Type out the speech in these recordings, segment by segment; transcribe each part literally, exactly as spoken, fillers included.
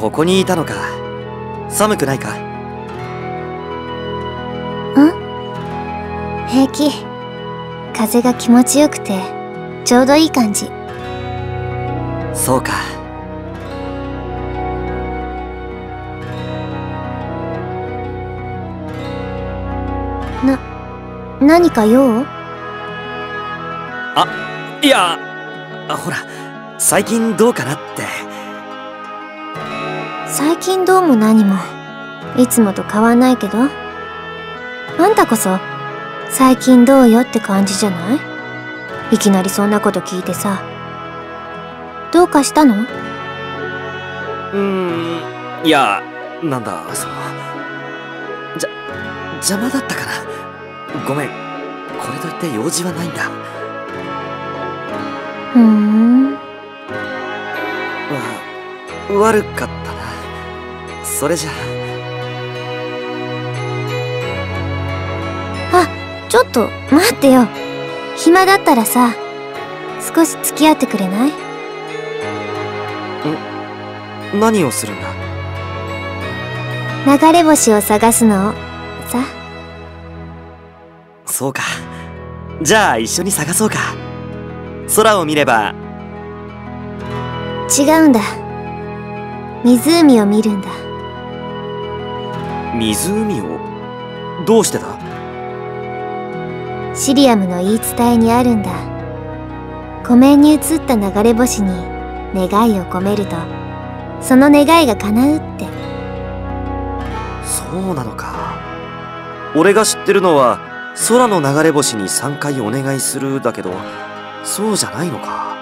ここにいたのか。寒くないか？ ん？平気。風が気持ちよくてちょうどいい感じ。 そうか。 な、何か用？ あ、いや、あ、ほら、最近どうかなって。 最近どうも何もいつもと変わんないけど、あんたこそ最近どうよって感じじゃない？いきなりそんなこと聞いてさ。どうかしたの？ うーん、いや、なんだ、その、じゃ、邪魔だったかな。ごめん、これといって用事はないんだ。 ふーん。 わ、悪かったな。それじゃあ、ちょっと待ってよ。暇だったらさ、少し付き合ってくれない？ ん？何をするんだ？ 流れ星を探すのをさ。 そうか。じゃあ一緒に探そうか。空を見れば。 違うんだ。湖を見るんだ。 湖を？どうしてだ？ シリアムの言い伝えにあるんだ。湖面に映った流れ星に願いを込めると、その願いが叶うって。 そうなのか。俺が知ってるのは空の流れ星にさんかいお願いするだけど、そうじゃないのか。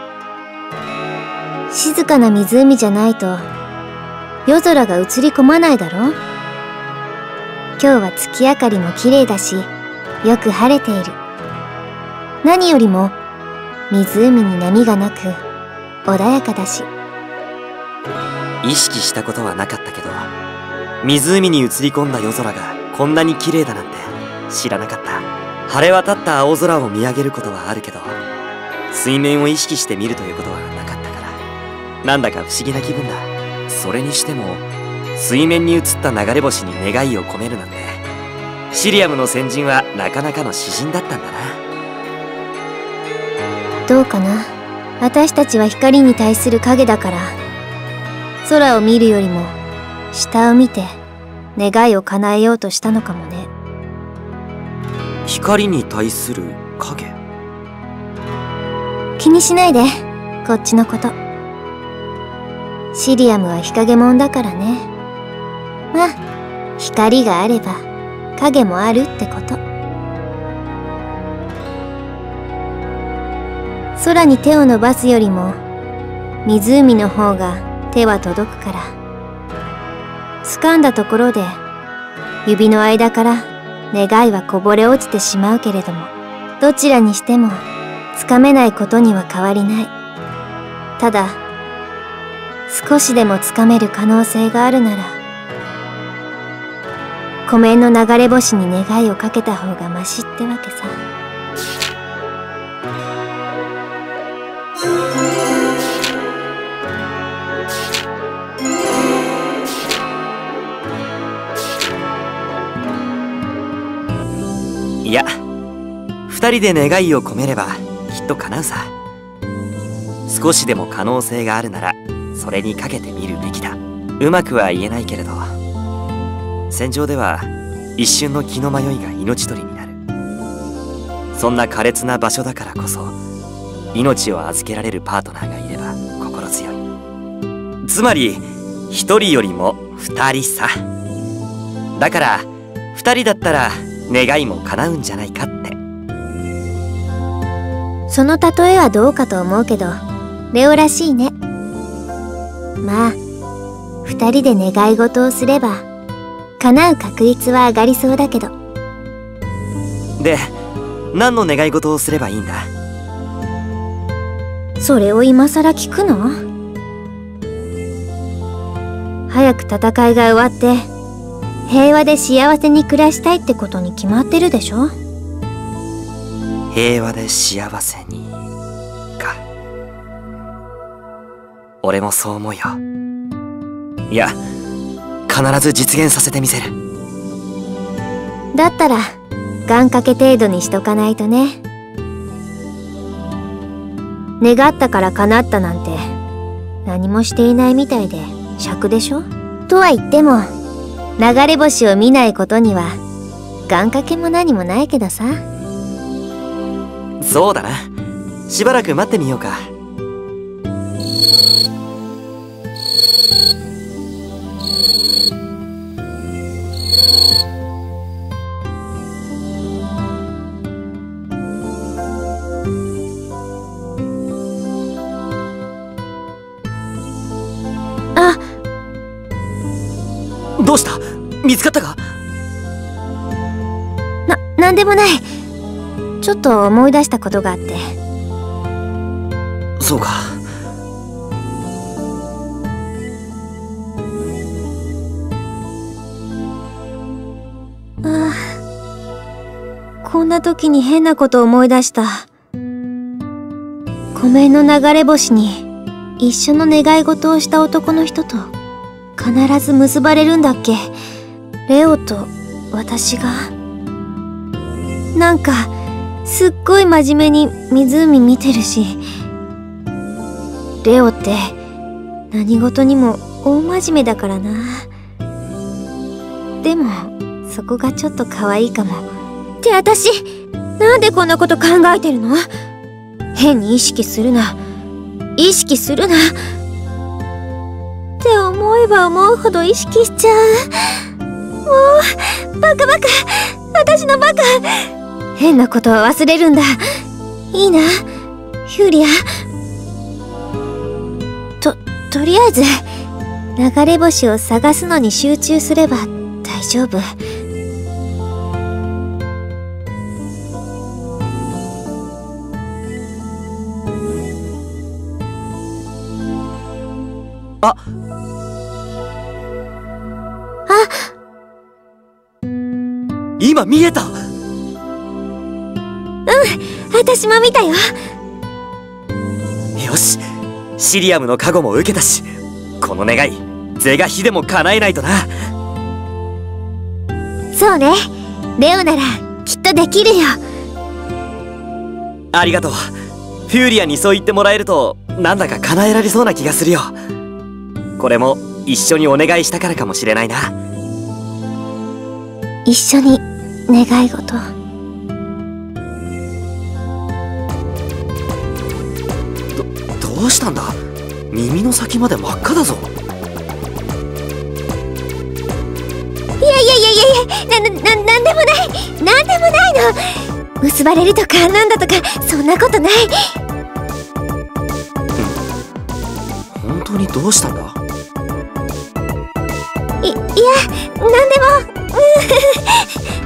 静かな湖じゃないと夜空が映り込まないだろ。今日は月明かりも綺麗だし、よく晴れている。何よりも湖に波がなく穏やかだし。 意識したことはなかったけど、湖に映り込んだ夜空がこんなに綺麗だなんて知らなかった。晴れ渡った青空を見上げることはあるけど、水面を意識して見るということはなかったから、なんだか不思議な気分だ。それにしても水面に映った流れ星に願いを込めるなんて、シリアムの先人はなかなかの詩人だったんだな。 どうかな。私たちは光に対する影だから、空を見るよりも下を見て願いを叶えようとしたのかもね。 光に対する影？ 気にしないで、こっちのこと。シリアムは日陰もんだからね。まあ、光があれば影もあるってこと。空に手を伸ばすよりも湖の方が手は届くから、掴んだところで指の間から願いはこぼれ落ちてしまうけれども、どちらにしても掴めないことには変わりない。ただ少しでも掴める可能性があるなら、湖面の流れ星に願いをかけた方がマシってわけさ。 いや、二人で願いを込めればきっと叶うさ。少しでも可能性があるならそれにかけてみるべきだ。うまくは言えないけれど、戦場では一瞬の気の迷いが命取りになる。そんな苛烈な場所だからこそ、命を預けられるパートナーがいれば心強い。つまり一人よりも二人さ。だから二人だったら願いも叶うんじゃないかって。 その例えはどうかと思うけど、レオらしいね。まあ、二人で願い事をすれば叶う確率は上がりそうだけど。 で、何の願い事をすればいいんだ？ それを今さら聞くの？早く戦いが終わって平和で幸せに暮らしたいってことに決まってるでしょ。 平和で幸せにか。俺もそう思うよ。 いや、必ず実現させてみせる。 だったら願掛け程度にしとかないとね。願ったから叶ったなんて何もしていないみたいで癪でしょ。とは言っても流れ星を見ないことには願掛けも何もないけどさ。 そうだな。しばらく待ってみようか。 あ、 どうした？見つかったか？ な、なんでもない。ちょっと思い出したことがあって。 そうか。 ああ、こんな時に変なこと思い出した。湖面の流れ星に一緒の願い事をした男の人と必ず結ばれるんだっけ。レオと私が。なんかすっごい真面目に湖見てるし、レオって何事にも大真面目だからな。でもそこがちょっと可愛いかも。って私なんでこんなこと考えてるの？変に意識するな、意識するなって思えば思うほど意識しちゃう。もうバカバカ、私のバカ。変なことは忘れるんだ。いいな、フューリア。と、とりあえず流れ星を探すのに集中すれば大丈夫。 あ、 あ、 今見えた。 うん、私も見たよ。 よし、シリアムの加護も受けたし、この願い是が非でも叶えないとな。 そうね、レオならきっとできるよ。 ありがとう。フューリアにそう言ってもらえるとなんだか叶えられそうな気がするよ。これも一緒にお願いしたからかもしれないな。 一緒に願い事。 ど、どうしたんだ？耳の先まで真っ赤だぞ。 いやいやいやいや、な、な、なんでもない、なんでもないの。結ばれるとかなんだとかそんなことない。 本当にどうしたんだ？ い、いや、なんでも。